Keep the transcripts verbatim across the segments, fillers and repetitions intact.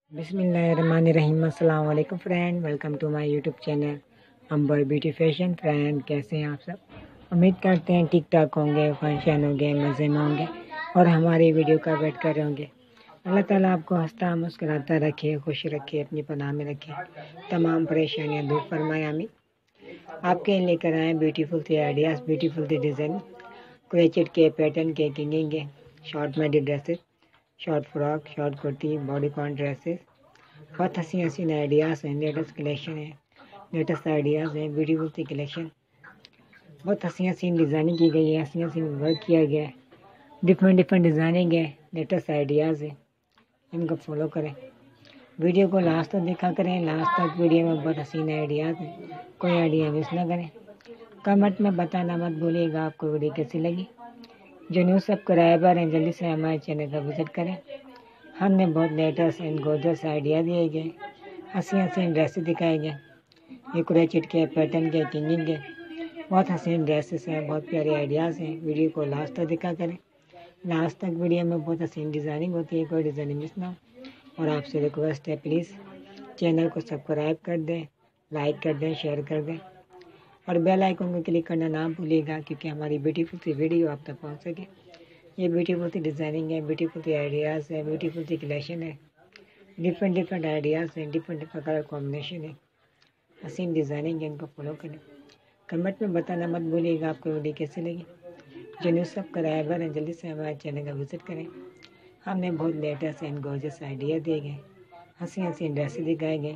बिस्मिल्लाहिर्रहमानिर्रहीम। अस्सलाम वालेकुम friend, welcome to my YouTube channel Ambar beauty fashion. Friend कैसे हैं आप सब? उम्मीद करते हैं ठीक ठाक होंगे, फंक्शन होंगे, मज़े में होंगे और हमारी वीडियो का वेट कर रहे होंगे। अल्लाह ताला आपको हंसता मुस्कुराता रखे, खुश रखे, अपनी पनाह में रखे, तमाम परेशानियाँ दूर फरमाए आमीन। आपके लेकर आए ब्यूटीफुल सी आइडियाज़, ब्यूटीफुल सी डिज़ाइन, क्रोचेट के पैटर्न के किंगिंग के short midi dresses, short frock, short kurti, bodycon dresses, बहुत हंसी हसीन आइडियाज़ हैं, लेटेस्ट कलेक्शन है, लेटेस्ट आइडियाज़ हैं, ब्यूटीफुल सी कलेक्शन, बहुत हंसी हसीन डिज़ाइनिंग की गई है, हंसी हसीन वर्क किया गया है, डिफरेंट डिफरेंट डिज़ाइनिंग है, लेटेस्ट आइडियाज़ है, इनको फॉलो करें। वीडियो को लास्ट तक देखा करें, लास्ट तक वीडियो में बहुत हसीन आइडियाज़ हैं, कोई आइडिया मिस ना करें। कमेंट में बताना मत भूलिएगा आपको वीडियो कैसी लगी। जो न्यू सब्सक्राइबर हैं जल्दी से हमारे चैनल का विजिट करें। हमने बहुत लेटेस्ट एंड गोर्जियस आइडिया दिए गए, हंसी हसीन ड्रेसेस दिखाए गए, ये क्रोचेट के पैटर्न के किंगिंग के बहुत हसीन ड्रेसेस हैं, बहुत प्यारे आइडियाज़ हैं। वीडियो को लास्ट तक देखा करें, लास्ट तक वीडियो में बहुत हसीन डिज़ाइनिंग होती है, कोई डिज़ाइनिंग मिस ना हो। और आपसे रिक्वेस्ट है प्लीज़ चैनल को सब्सक्राइब कर दें, लाइक कर दें, शेयर कर दें और बेल आइकन को क्लिक करना ना भूलिएगा, क्योंकि हमारी ब्यूटीफुल सी वीडियो आप तक पहुंच सके। ये ब्यूटीफुल सी डिज़ाइनिंग है, ब्यूटीफुल सी आइडियाज़ है, ब्यूटीफुल सी कलेक्शन है, डिफरेंट डिफरेंट आइडियाज़ हैं, डिफरेंट डिफरेंट कलर कॉम्बिनेशन है, हसीन डिज़ाइनिंग है, इनको फॉलो करें। कमेंट में बताना मत भूलिएगा आपको वीडियो कैसी लगी। जो न्यू सब्सक्राइबर हैं जल्दी से हमारे चैनल का विजिट करें। हमने बहुत लेटेस्ट एंड गॉर्जियस आइडिया दिए गए, हंसी हसीन ड्रेसेस दिखाए गए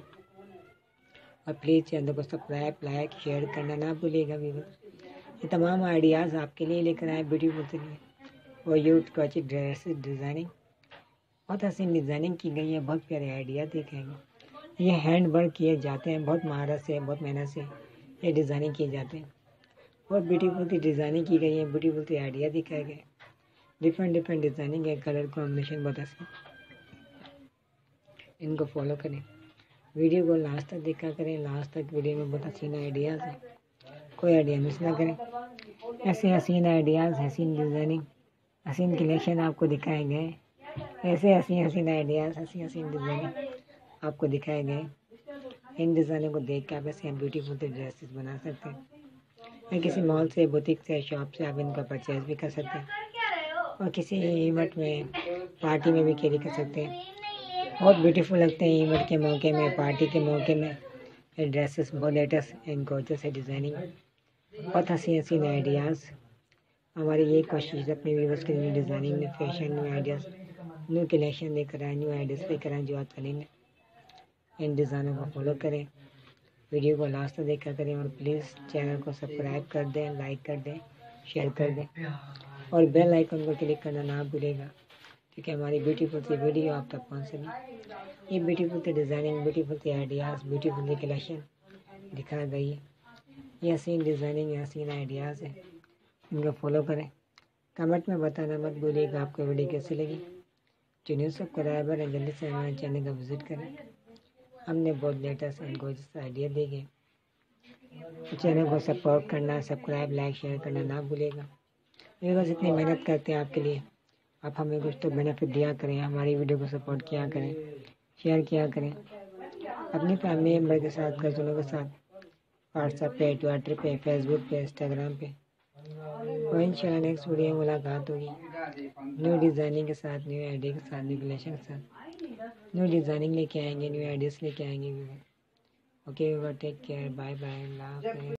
और प्लीज़ चैनल को सब्सक्राइब, लाइक, शेयर करना ना भूलिएगा व्यूअर्स। ये तमाम आइडियाज़ आपके लिए लेकर आए ब्यूटीफुल से और यूथ क्रोचेट ड्रेसेस डिज़ाइनिंग, बहुत हसीन डिज़ाइनिंग की गई है, बहुत प्यारे आइडिया देखेंगे। ये हैंड वर्क किए जाते हैं, बहुत महारत से, बहुत मेहनत से ये डिज़ाइनिंग किए जाते हैं। बहुत ब्यूटीफुल सी डिज़ाइनिंग की गई है, ब्यूटीफुल सी आइडिया दिखाए गए, डिफरेंट डिफरेंट डिज़ाइनिंग है, कलर कॉम्बिनेशन बहुत हसी, इनको फॉलो करें। वीडियो को लास्ट तक देखा करें, लास्ट तक वीडियो में बहुत हसीन आइडियाज़ हैं, कोई आइडिया मिस ना करें। ऐसे हसीन आइडियाज़, हसीन डिज़ाइनिंग, हसीन कलेक्शन आपको दिखाए गए, ऐसे हसी हसीन आइडियाज़, हसी हसीन डिज़ाइनिंग आपको दिखाए गए। इन डिज़ाइनों को देख के आप ऐसे ब्यूटीफुल ड्रेसेस बना सकते हैं, या किसी मॉल से, बुटीक से, शॉप से आप इनका परचेज भी कर सकते हैं और किसी इवेंट में, पार्टी में भी कैरी कर सकते हैं। बहुत ब्यूटीफुल लगते हैं इवेंट के मौके में, पार्टी के मौके में। ये ड्रेसेस बहुत लेटेस्ट एंड गॉर्जियस है, डिज़ाइनिंग बहुत हसी हसीन आइडियाज़। हमारी ये कोशिश है अपने व्यूअर्स के लिए डिज़ाइनिंग में, फैशन में आइडियाज़, न्यू कलेक्शन लेकर आए, न्यू आइडियाज़ लेकर आए जो आज करेंगे। इन डिज़ाइनों को फॉलो करें, वीडियो को लास्ट तक देखा करें और प्लीज़ चैनल को सब्सक्राइब कर दें, लाइक कर दें, शेयर कर दें और बेल आइकन को क्लिक करना ना भूलेगा, क्योंकि हमारी ब्यूटीफुल सी वीडियो आप तक पहुँच सके। ये ब्यूटीफुल सी डिज़ाइनिंग, ब्यूटीफुल सी आइडियाज़, ब्यूटीफुल सी कलेक्शन दिखा गई है। ये हसीन डिज़ाइनिंग, हसीन आइडियाज़ है, इनको फॉलो करें। कमेंट में बताना मत भूलिएगा आपको वीडियो कैसी लगी। जो न्यू सब्सक्राइबर हैं जल्दी से हमारे चैनल का विजिट करें। हमने बहुत लेटेस्ट एंड गॉर्जियस आइडिया दिए गए। चैनल को सपोर्ट करना, सब्सक्राइब, लाइक, शेयर करना ना भूलिएगा। ये बस इतनी मेहनत करते हैं आपके लिए, आप हमें कुछ तो बेनिफिट दिया करें, हमारी वीडियो को सपोर्ट किया करें, शेयर किया करें अपनी फैमिली मेम्बर के साथ, कज़नों के साथ, व्हाट्सएप पे, ट्विटर पे, फेसबुक पे, इंस्टाग्राम पे। और इंशाल्लाह नेक्स्ट वीडियो में मुलाकात होगी न्यू डिज़ाइनिंग के साथ, न्यू आइडिया के साथ, न्यू कलेक्शन के साथ। न्यू डिज़ाइनिंग लेके आएंगे, न्यू आइडियाज़ लेके आएंगे। Okay, take care, bye bye, अल्लाह हाफ़िज़।